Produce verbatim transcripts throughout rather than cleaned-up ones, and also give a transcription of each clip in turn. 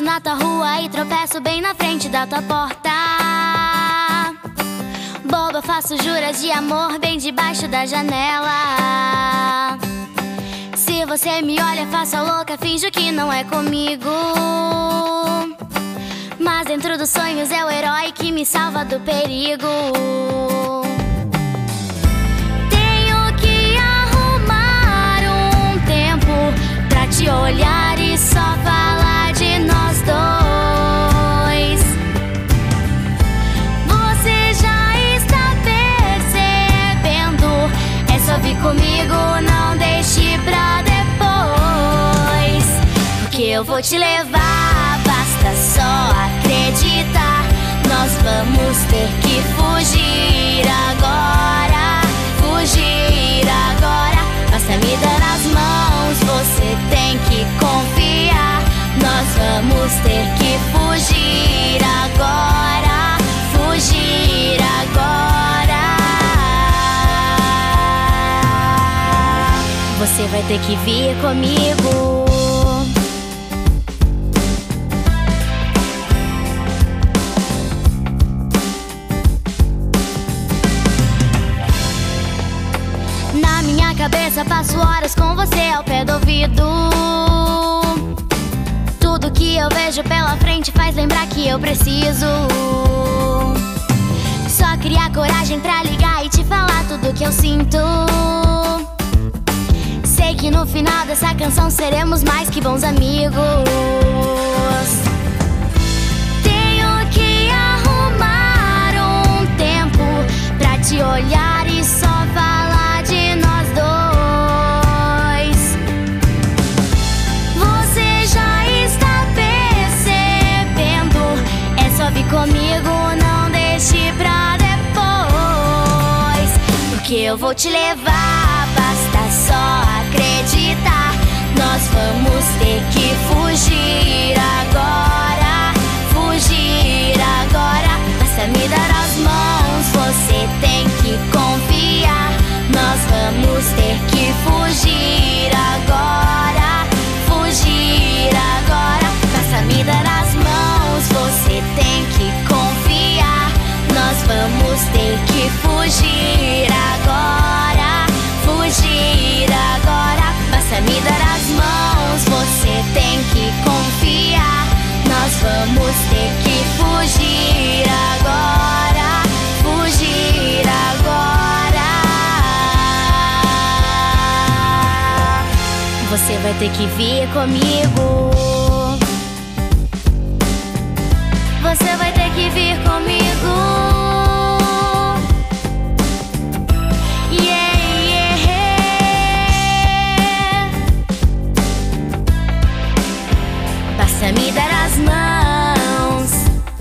Passo na tua rua e tropeço bem na frente da tua porta. Boba, faço juras de amor bem debaixo da janela. Se você me olha, faço a louca, finjo que não é comigo. Mas dentro dos sonhos é o herói que me salva do perigo. Tenho que arrumar um tempo pra te olhar e só falar de nós dois. Você já está percebendo? É só vir comigo, não deixe pra depois. Porque eu vou te levar, basta só acreditar. Nós vamos ter que fugir agora, fugir agora. Basta me dar as mãos, você tem que confiar. Nós vamos ter que fugir agora, fugir agora. Você vai ter que vir comigo. Na minha cabeça passo horas com você ao pé do ouvido. Tudo que eu vejo pela frente faz lembrar que eu preciso só criar coragem pra ligar e te falar tudo que eu sinto. Sei que no final dessa canção seremos mais que bons amigos. Tenho que arrumar um tempo pra te olhar e só falar de nós dois. Você já está percebendo? É só vir comigo, não deixe pra depois. Porque eu vou te levar, basta só acreditar. Nós vamos ter que fugir agora, fugir agora. Basta me dar as mãos, você tem que confiar. Nós vamos ter que fugir agora, fugir agora. Basta me dar as mãos, você tem que confiar. Nós vamos ter que fugir agora, fugir agora. Basta me dar as mãos, você tem que confiar. Nós vamos ter que fugir agora, fugir agora. Você vai ter que vir comigo. Você vai ter que vir comigo. Yeah, yeah. Basta me dar as mãos.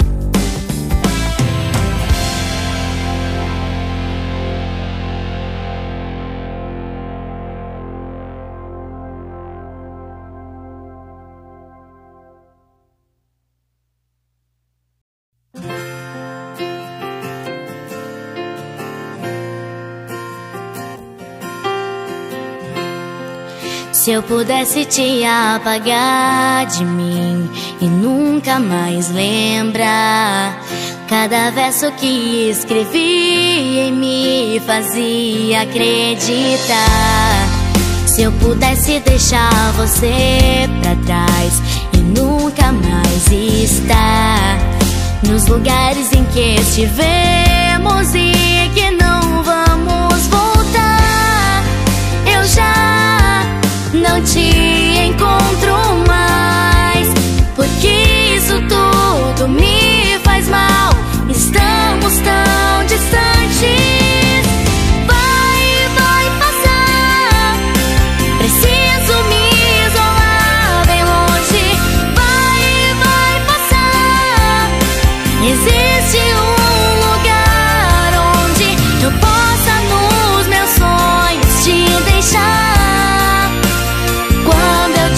Se eu pudesse te apagar de mim e nunca mais lembrar, cada verso que escrevi em me fazia acreditar. Se eu pudesse deixar você pra trás e nunca mais estar nos lugares em que estivemos e que não vamos voltar, eu já não te encontro mais, porque isso tudo me faz mal. Estamos tão distantes. Vai, vai passar. Preciso me isolar bem longe. Vai, vai passar. Existe um lugar onde eu possa nos meus sonhos te deixar. Quando eu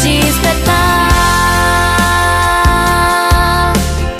despertar,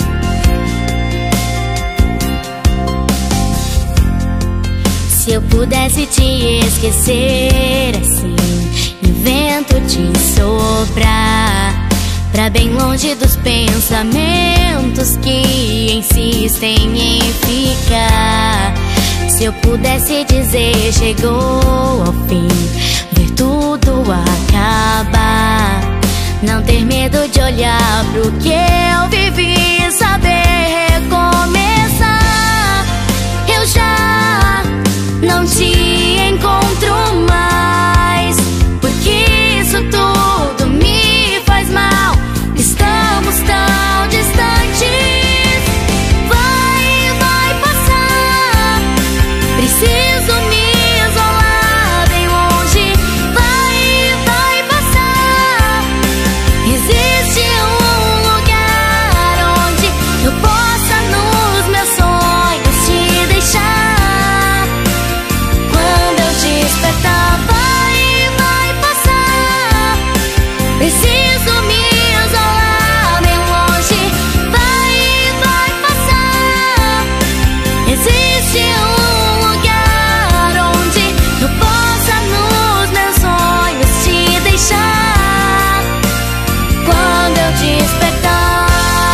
se eu pudesse te esquecer assim, e o vento te soprar pra bem longe dos pensamentos que insistem em ficar. Se eu pudesse dizer chegou ao fim, ver tudo acabar, não ter medo de olhar pro que eu vivi, saber recomeçar. Eu já não te encontro mais, porque isso tudo me faz mal. Estamos tão distantes. Vai, vai passar. Preciso me isolar bem longe. Vai, vai passar. Existe um lugar onde eu possa nos meus sonhos te deixar. Quando eu despertar, vai, vai passar. Preciso me isolar bem longe. Vai, vai passar. Existe um lugar onde eu possa nos meus sonhos te deixar. Quando eu despertar,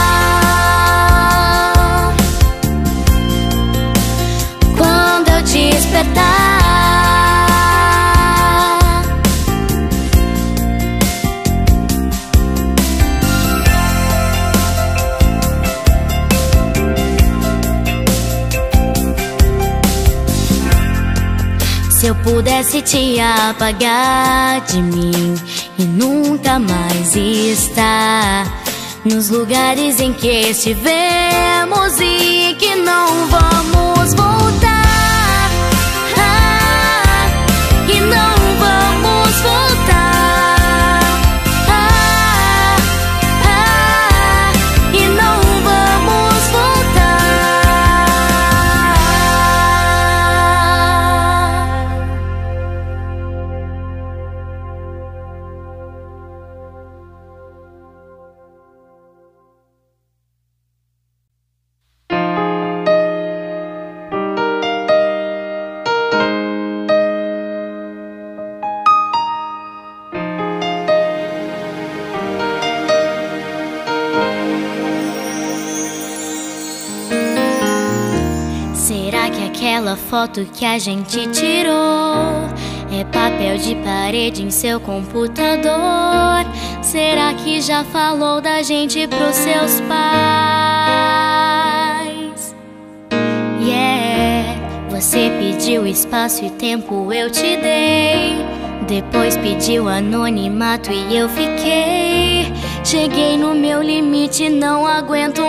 quando eu despertar. Se eu pudesse te apagar de mim e nunca mais estar nos lugares em que estivemos e que não vamos voltar, ah, e não vamos voltar, ah, ah, e não vamos voltar. Será que aquela foto que a gente tirou é papel de parede em seu computador? Será que já falou da gente pros seus pais? Yeah, você pediu espaço e tempo, eu te dei. Depois pediu anonimato e eu fiquei. Cheguei no meu limite, não aguento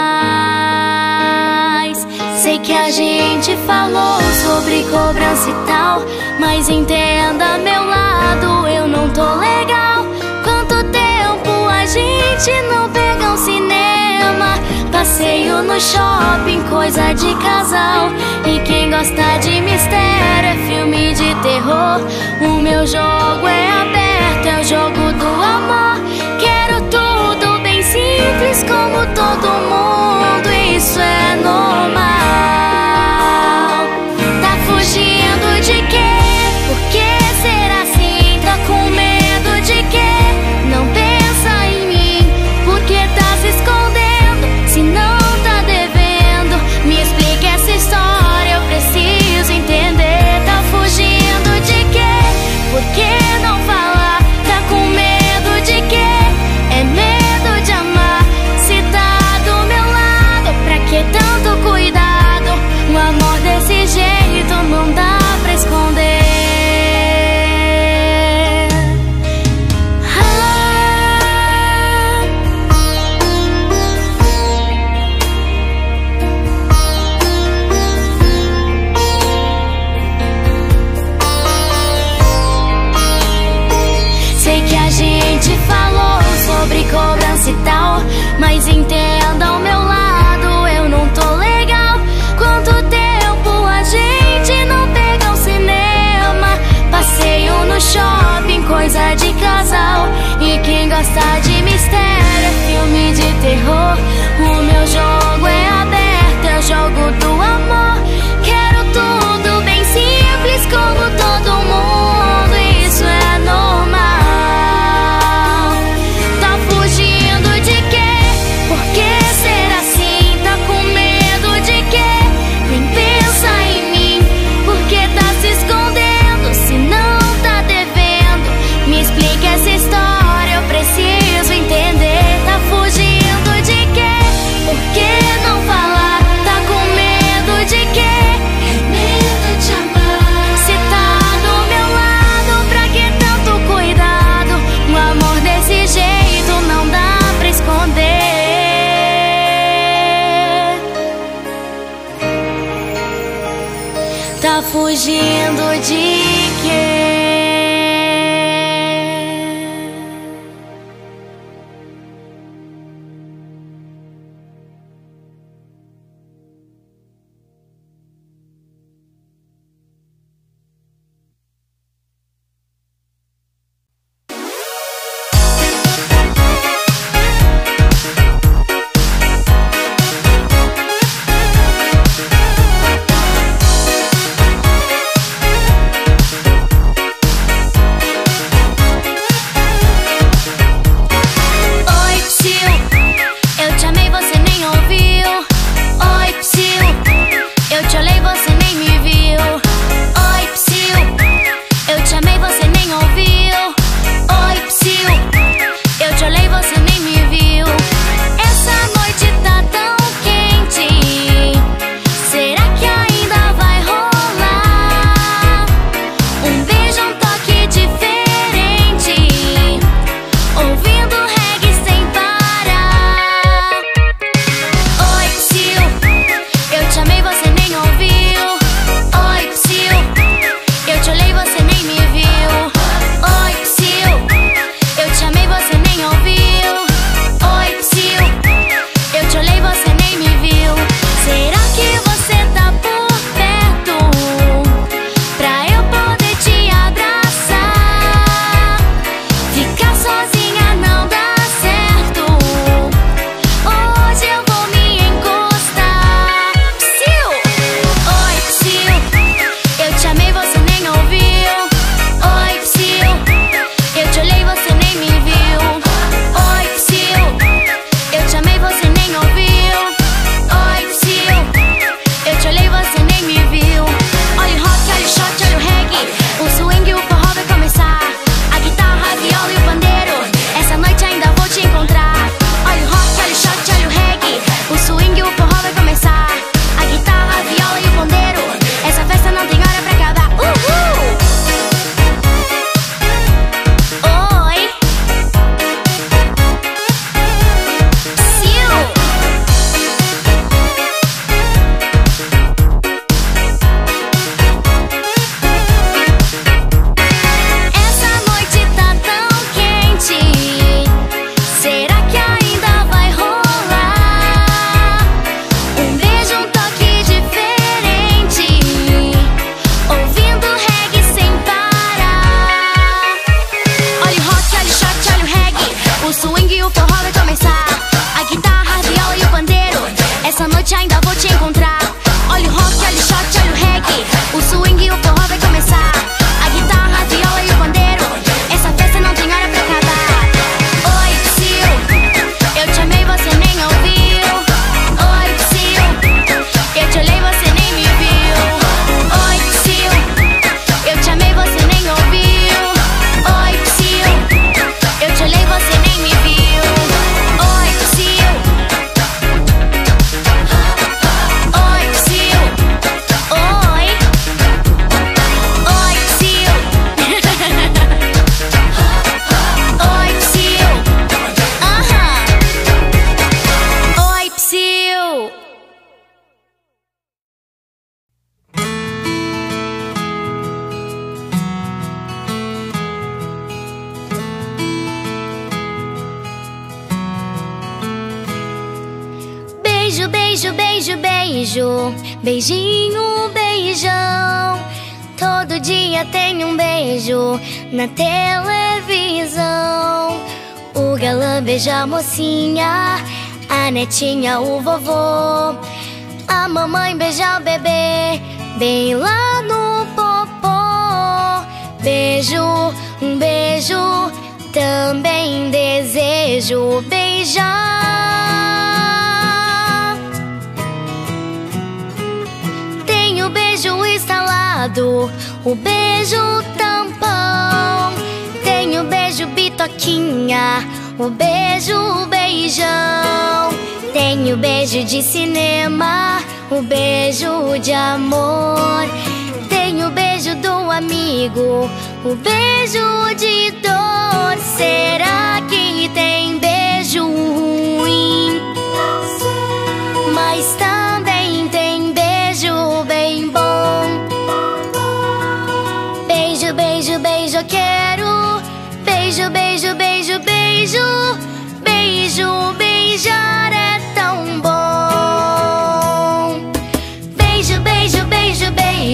mais. Sei que a gente falou sobre cobrança e tal, mas entenda meu lado, eu não tô legal. Quanto tempo a gente não pega um cinema, passeio no shopping, coisa de casal. E quem gosta de mistério é filme de terror. O meu jogo é aberto, é o jogo do amor. Quero tudo bem simples como todo mundo, isso é normal. Tá fugindo de quê? Por que será assim? Tá com medo de quê? Não pensa em mim, por que tá se escondendo? Se não tá devendo, me explica essa história, eu preciso entender. Tá fugindo de quê? Por que não falar? Tá fugindo de quê? Beijo, beijo, beijo, beijo, beijinho, beijão. Todo dia tem um beijo na televisão. O galã beija a mocinha, a netinha o vovô. A mamãe beija o bebê, bem lá no popô. Beijo, um beijo, também desejo beijar. Tem o beijo instalado, o beijo tampão. Tem o beijo bitoquinha, o beijo beijão. Tem o beijo de cinema, o beijo de amor. Tem o beijo do amigo, o beijo de dor. Será que tem beijo ruim? Mas também tem beijo bem bom.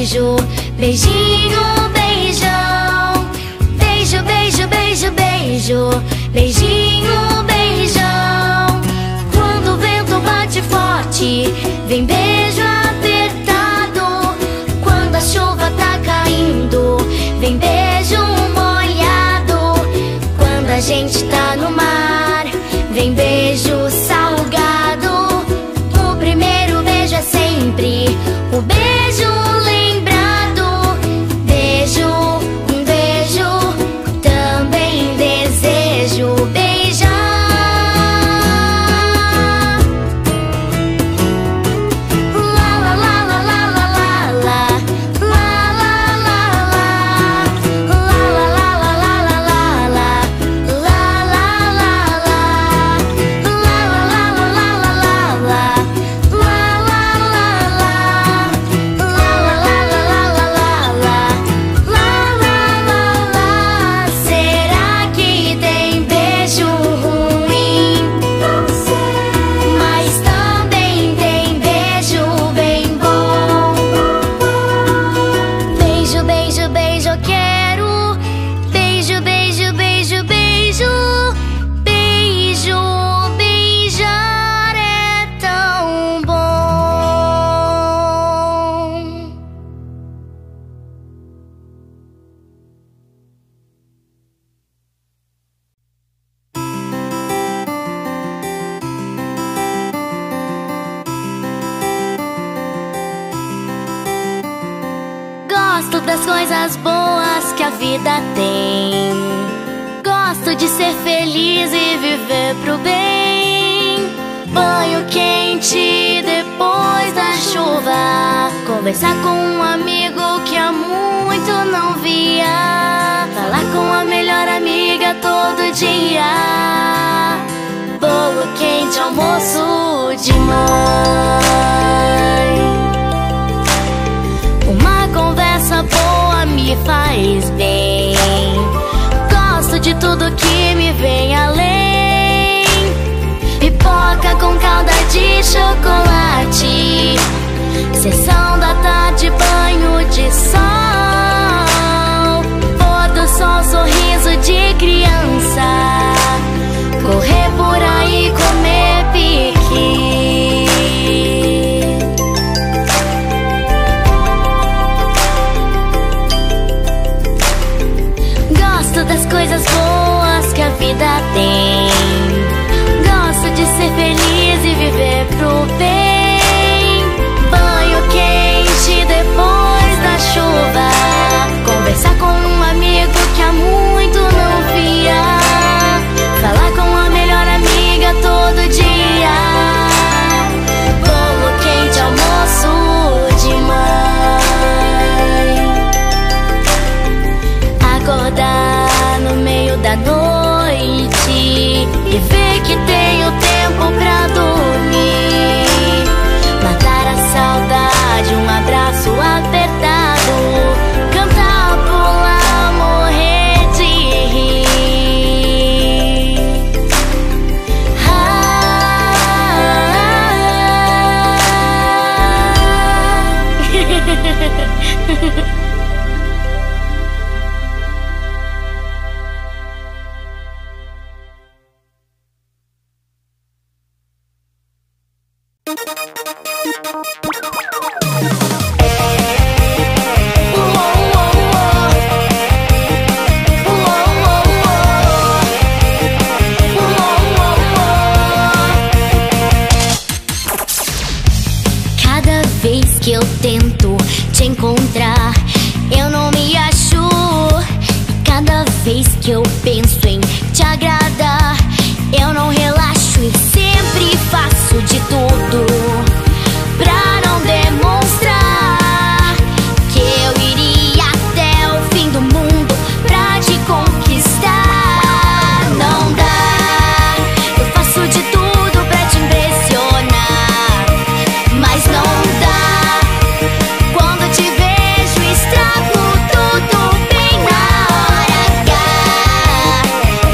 beijo, beijinho, beijão. Beijo, beijo, beijo, beijo, beijinho, beijão. Quando o vento bate forte, vem beijo apertado. Quando a chuva tá caindo, vem beijo molhado. Quando a gente tá no mar, vem beijo salgado. O primeiro beijo é sempre o beijo lembrado. Beijo, um beijo, também desejo beijar. La la la la la la la la. La la la la. La la la la la la la la. La la la la. La la la la la la la la. La la la la. La la la la la la la la. La la la la. Será que tem beijo ruim? Não sei. Mas também tem beijo bem bom. Beijo, beijo, beijo, eu quero. Beijo, beijo, beijo, beijo. Beijo, beijar é tão bom. Gosto das coisas boas que a vida tem. Gosto de ser feliz e viver pro bem. Banho quente depois da chuva. Conversar com um amigo que há muito não via. Falar com a melhor amiga todo dia. Bolo quente, almoço de mãe. Uma conversa boa me faz bem. Gosto de tudo que me vem além. Pipoca com calda de chocolate. Sessão da tarde, banho de sol. Pôr do sol, sorriso de criança. Correr por aí, comer piqui. Gosto das coisas boas que a vida tem. Gosto de ser feliz e viver pro bem. Banho quente depois da chuva. Conversar com um amigo que há muito não via. Falar com a melhor amiga todo dia. Bolo quente, almoço de mãe. Acordar no meio da noite e ver que tenho tempo pra dormir. Matar a saudade, um abraço apertado. Cantar, pular, morrer de rir. Ah. Cada vez que eu tento te encontrar, eu não me acho. E cada vez que eu penso em te agradar, eu não relaxo e sempre faço de tudo pra não demonstrar que eu iria até o fim do mundo pra te conquistar. Não dá, eu faço de tudo pra te impressionar, mas não dá. Quando te vejo, estrago tudo bem na hora H.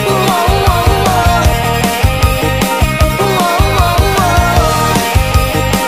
Uou, uou, uou. Uou, uou, uou.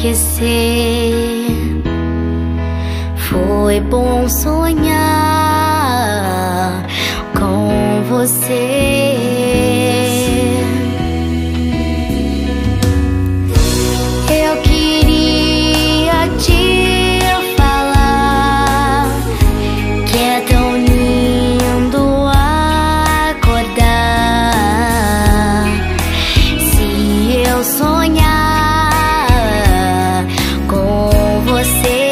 esquecer. Foi bom sonhar com você. Eu queria te falar que é tão lindo acordar. Se eu sonhar com você,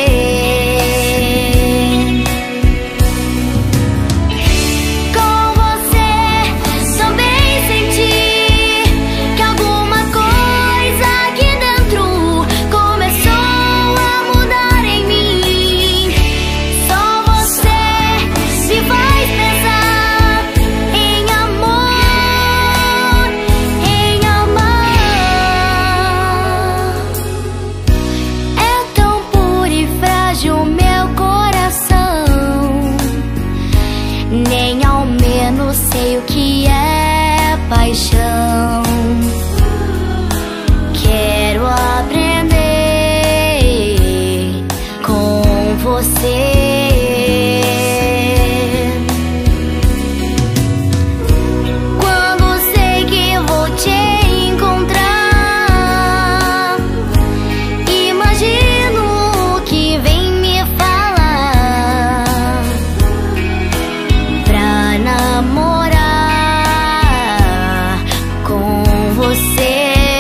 sei o que é paixão. Quero aprender com você. Quando sei que vou te encontrar, imagino o que vem me falar pra namorar você.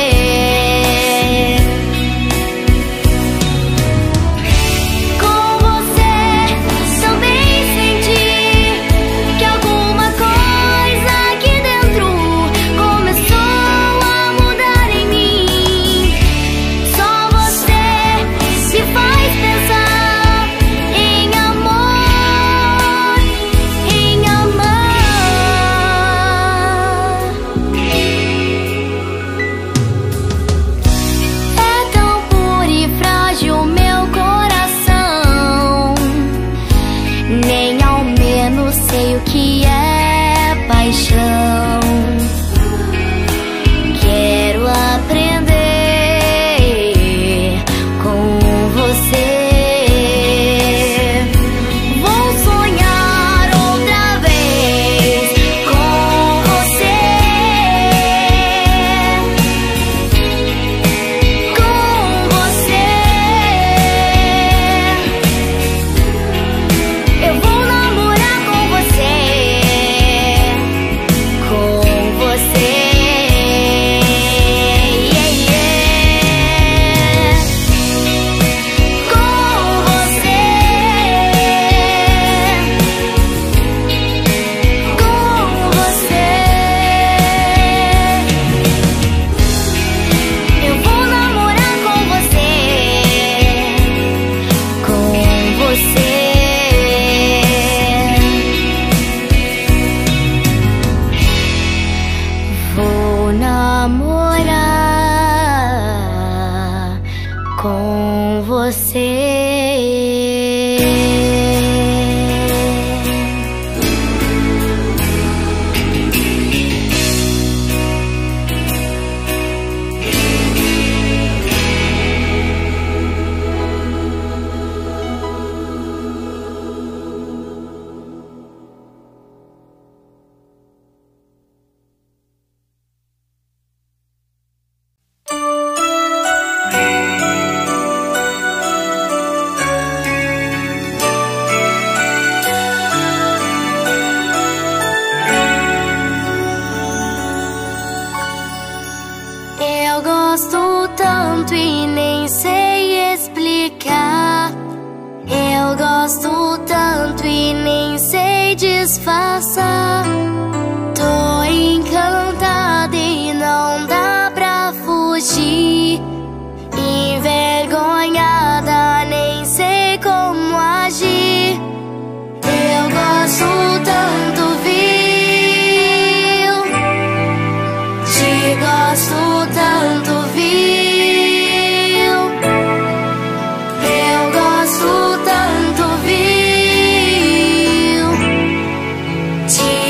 Com você também senti que alguma coisa aqui dentro começou a mudar em mim. Só você se faz pensar em amor, em amar. É tão puro e frágil meu coração, nem ao menos sei o que é paixão. Quero aprender com você. Vou sonhar outra vez com você. Com você. Eu vou namorar com você. Com você. Yeah, yeah. Com você. Com você. Eu vou namorar com você. Com você. Vou namorar com você. Eu gosto tanto e nem sei explicar. Eu gosto tanto e nem sei disfarçar. Tô encantada e não dá pra fugir. Envergonhada, nem sei como agir. Eu gosto tanto, viu? Te gosto tanto, viu? Eu gosto tanto, viu? Te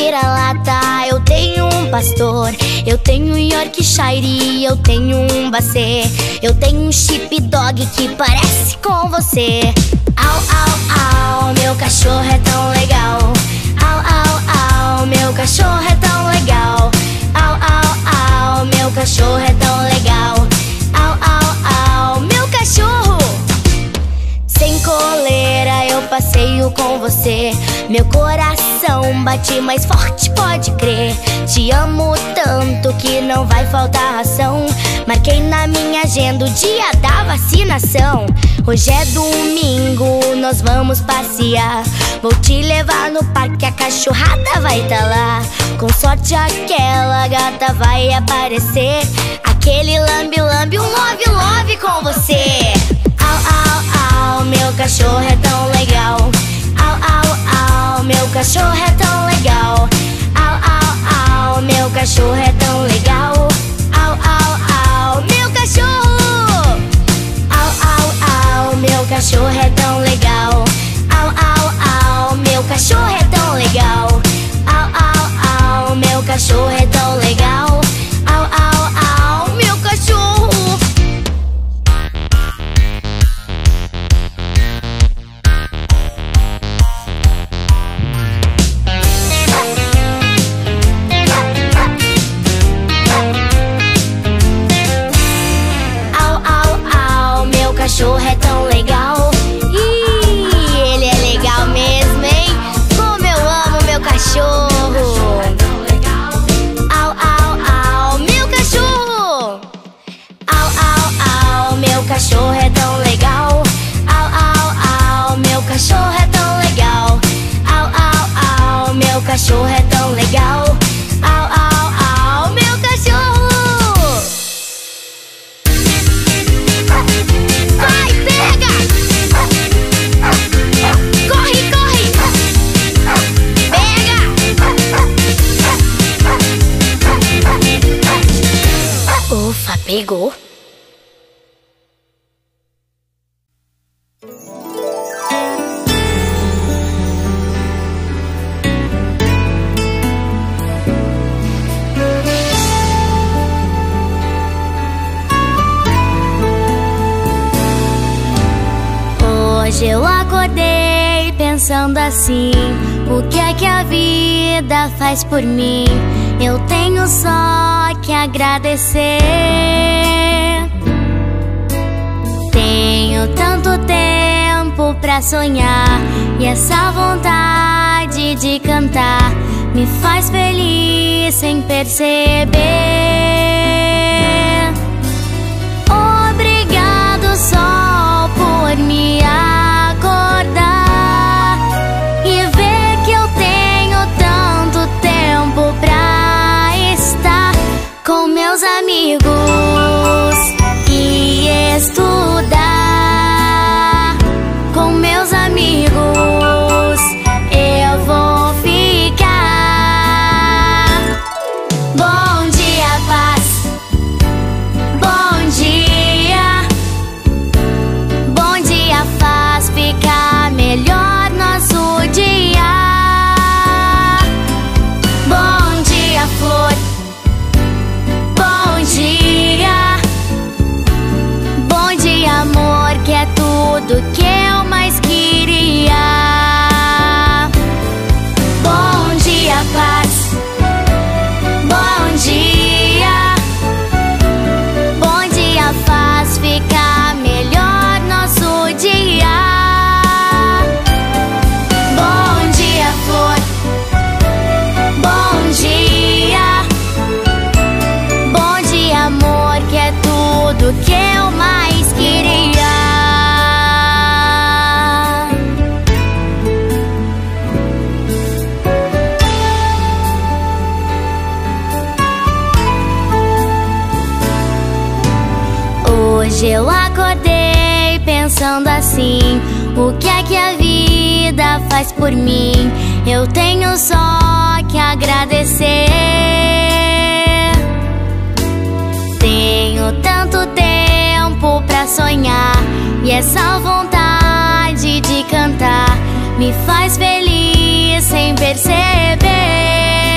vira-lata, eu tenho um pastor. Eu tenho um Yorkshire, eu tenho um Basset. Eu tenho um sheepdog que parece com você. Au, au, au, meu cachorro é tão legal. Au, au, au, meu cachorro é tão legal. Au, au, au, meu cachorro é tão legal. Au, au, au, meu cachorro. Sem coleira eu passeio com você. Meu coração bate mais forte, pode crer. Te amo tanto que não vai faltar ração. Marquei na minha agenda o dia da vacinação. Hoje é domingo, nós vamos passear. Vou te levar no parque, a cachorrada vai tá lá. Com sorte aquela gata vai aparecer. Aquele lambe-lambe, um love-love com você. Au, au, au, meu cachorro é tão legal. Au, au, au, meu cachorro é tão legal. Au, au, au, meu cachorro é tão legal. Au, au, au, meu cachorro. Au, au, au, meu cachorro é tão legal. Au, au, au, meu cachorro é tão legal. Au, au, au, meu cachorro é tão legal. Au, au, au, meu cachorro. Cachorro é tão legal. Ih, ele é legal mesmo, hein? Como eu amo meu cachorro. Au, au, au, meu cachorro. Au, au, au, meu cachorro é tão legal. Au, au, au, meu cachorro é tão legal. Au, au, au, meu cachorro é tão legal. Au, au, au, meu cachorro. Vai, pega! Corre, corre! Pega! Ufa, pegou! Hoje eu acordei pensando assim: o que é que a vida faz por mim? Eu tenho só que agradecer. Tenho tanto tempo pra sonhar, e essa vontade de cantar me faz feliz sem perceber. Obrigado, sol, por me acordar e ver que eu tenho tanto tempo pra estar com meus amigos e estudar. Com meus amigos eu vou ficar. Bom dia, paz. Bom dia. Bom dia faz ficar melhor nosso dia. Bom dia, flor. Bom dia. Bom dia, amor, que é tudo que eu mais queria. Bom dia, paz. Bom dia. Bom dia faz ficar melhor nosso dia. Bom dia, flor. Bom dia. Bom dia, amor, que é tudo que eu mais queria. Hoje eu acordei pensando assim: o que é que a vida faz por mim? Eu tenho só que agradecer. Tenho tanto tempo pra sonhar, e essa vontade de cantar me faz feliz sem perceber.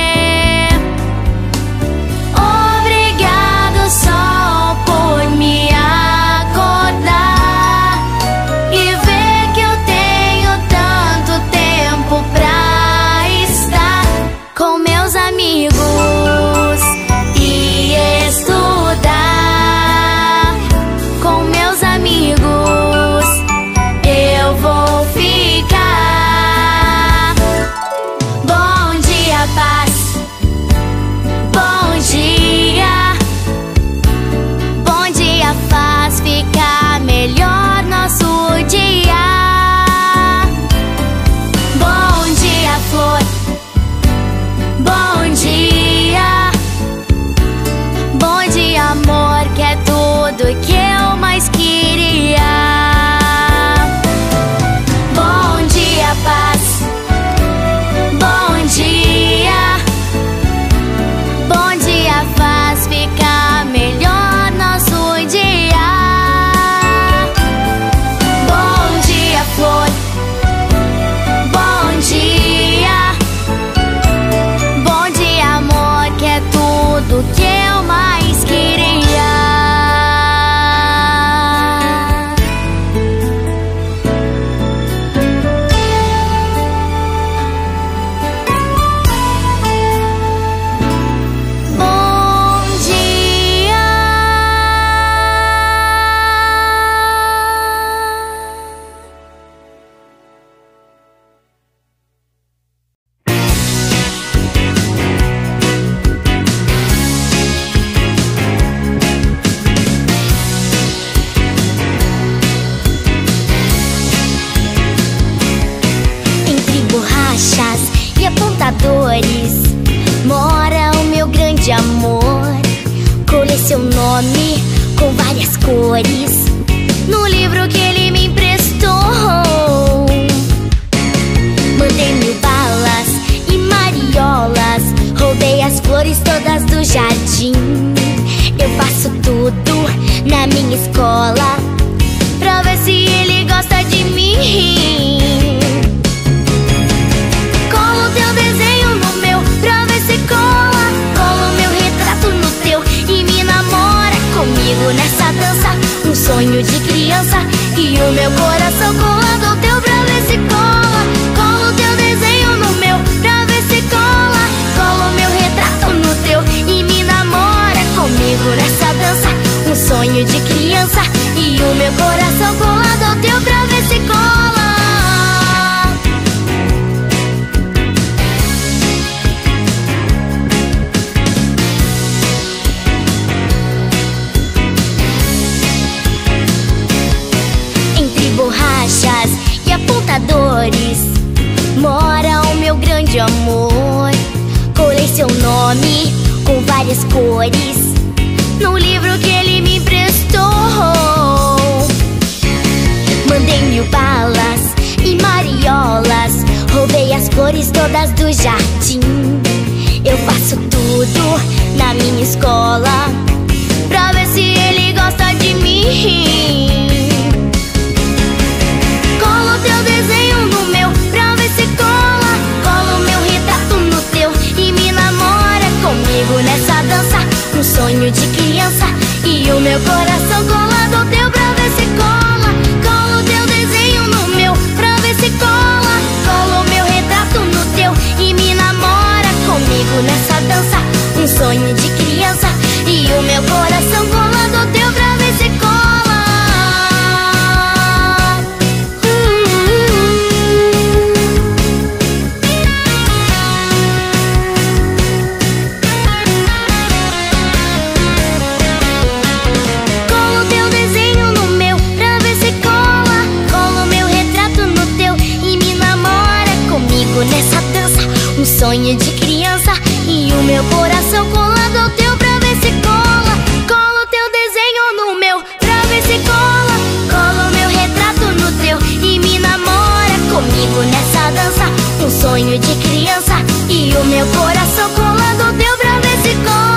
tudo que eu mais queria. Bom dia, paz. Bom dia. Bom dia faz ficar melhor nosso dia. Bom dia, flor. Bom dia. Bom dia, amor, que é tudo que eu mais queria. E apontadores mora o meu grande amor. Colei seu nome com várias cores no livro que ele me emprestou. Mandei mil balas e mariolas, roubei as flores todas do jardim. Eu faço tudo na minha escola pra ver se ele gosta de mim. Nessa dança, um sonho de criança, e o meu coração colado ao teu pra ver se cola. Cola o teu desenho no meu pra ver se cola. Cola o meu retrato no teu e me namora comigo nessa dança, um sonho de criança, e o meu coração colado ao teu pra ver se cola. Borrachas e apontadores mora o meu grande amor. Colei seu nome com várias cores no livro que ele me emprestou. Mandei mil balas e mariolas, roubei as flores todas do jardim. Eu faço tudo na minha escola pra ver se ele gosta de mim. Teu desenho no meu pra ver se cola. Cola o meu retrato no teu e me namora comigo nessa dança, um sonho de criança, e o meu coração colado ao teu pra ver se cola. Cola o teu desenho no meu pra ver se cola. Cola o meu retrato no teu e me namora comigo nessa dança, um sonho de criança, e o meu coração colado ao teu pra ver se cola. Nessa dança, um sonho de criança, e o meu coração colado ao teu pra ver se cola. Cola o teu desenho no meu pra ver se cola. Cola o meu retrato no teu e me namora comigo nessa dança, um sonho de criança, e o meu coração colado ao teu pra ver se cola.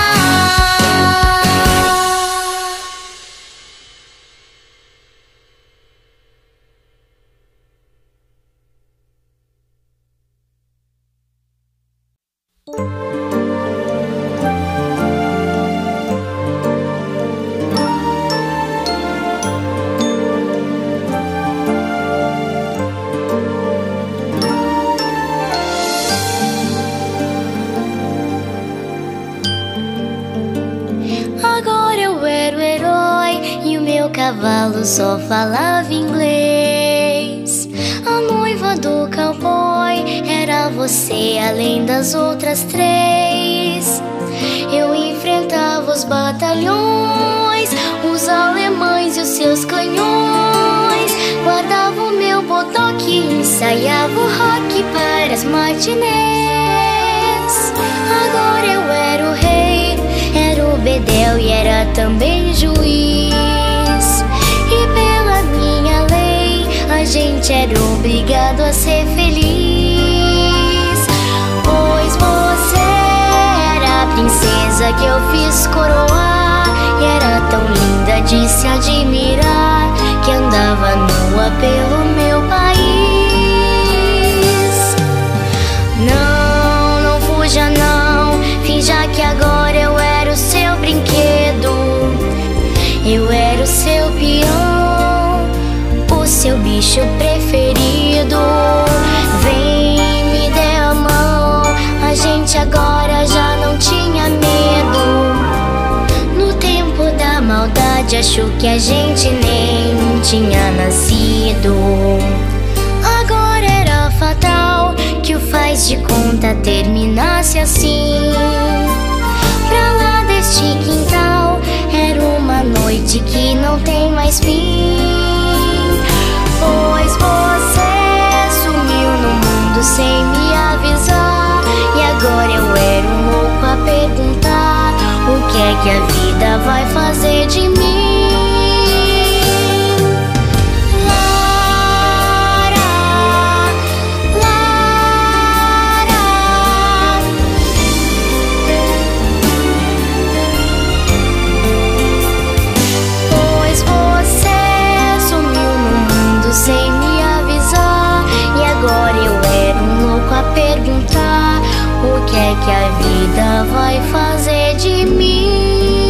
Cavalo só falava inglês. A noiva do cowboy era você, além das outras três. Eu enfrentava os batalhões, os alemães e os seus canhões. Guardava o meu botoque e ensaiava o rock para as matinês. Agora eu era o rei, era o bebê Bedel e era também juiz. E pela minha lei a gente era obrigado a ser feliz. Pois você era a princesa que eu fiz coroar, e era tão linda de se admirar, que andava nua pelo meu país. Não, não fuja não, finja que agora eu era o seu brinquedo. Eu era o seu peão, o seu bicho preferido. Vem, me dê a mão, a gente agora já não tinha medo. No tempo da maldade achou que a gente nem tinha nascido. Agora era fatal que o faz de conta terminasse assim. Pra lá deste quintal era uma noite que não tem mais fim. Pois você sumiu no mundo sem me avisar, e agora eu era um louco a perguntar: o que é que a vida vai fazer de mim? Sem me avisar, e agora eu era um louco a perguntar: o que é que a vida vai fazer de mim?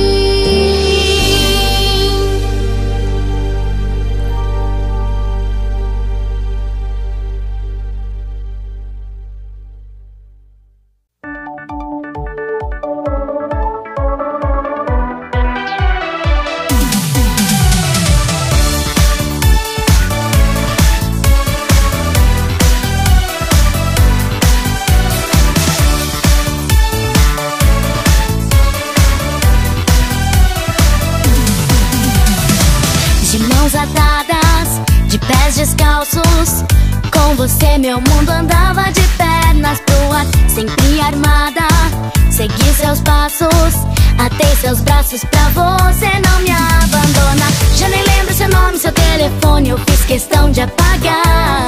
Descalços, com você meu mundo andava de pernas pro ar, sempre armada. Segui seus passos, atei seus braços pra você não me abandonar. Já nem lembro seu nome, seu telefone, eu fiz questão de apagar.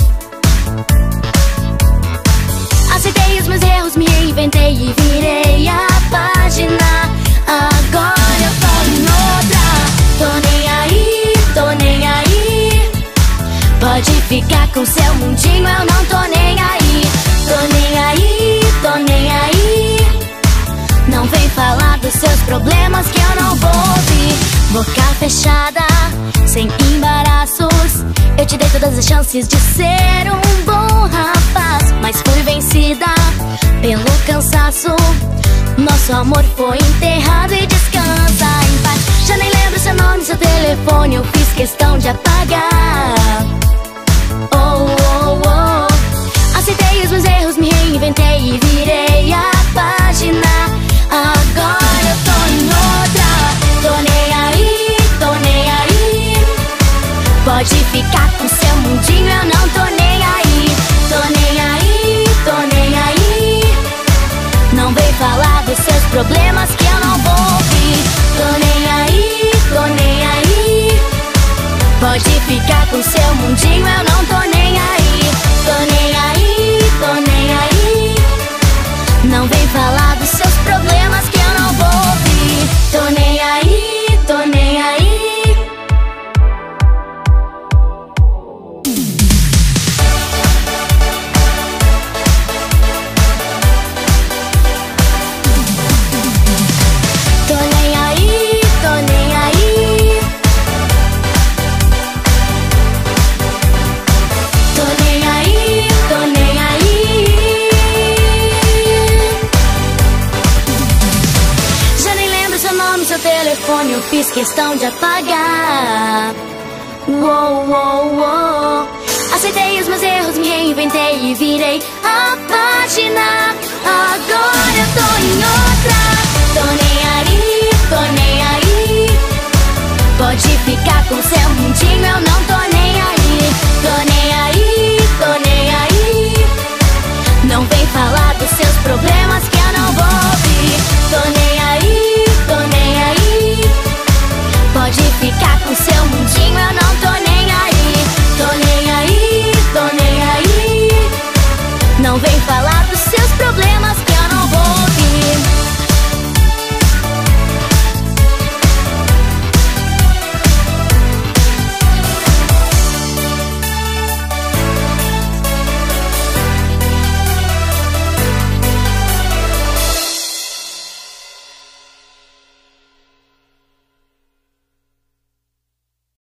Aceitei os meus erros, me reinventei e virei a página. Agora eu tô em outra, tô nem aí, tô nem aí. Pode ficar com seu mundinho, eu não tô nem aí. Tô nem aí, tô nem aí. Não vem falar dos seus problemas que eu não vou ouvir. Boca fechada, sem embaraços, eu te dei todas as chances de ser um bom rapaz, mas fui vencida pelo cansaço. Nosso amor foi enterrado e descansa em paz. Já nem lembro seu nome, seu telefone, eu fiz questão de apagar. Oh, oh, oh. Aceitei os meus erros, me reinventei e virei a página. Agora eu tô em outra, tô nem aí, tô nem aí. Pode ficar com seu mundinho, eu não tô nem aí. Tô nem aí, tô nem aí. Não vem falar dos seus problemas que eu não vou ouvir. Tô nem aí, tô nem aí. Pode ficar com seu mundinho, eu não tô nem aí. Tô nem aí, tô nem aí. Não vem falar dos seus problemas que eu não vou ouvir. Tô nem aí, tô nem aí. Eu fiz questão de apagar. Uou, uou, uou. Aceitei os meus erros, me reinventei e virei a página. Agora eu tô em outra, tô nem